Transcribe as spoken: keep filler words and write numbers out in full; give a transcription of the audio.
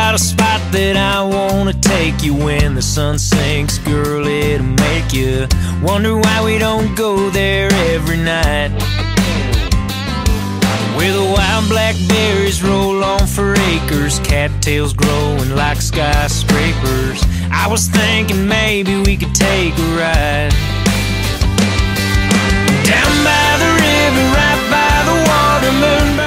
got a spot that I wanna take you. When the sun sinks, girl, it'll make you wonder why we don't go there every night. Where the wild blackberries roll on for acres, cattails growing like skyscrapers. I was thinking maybe we could take a ride down by the river, right by the water, moon.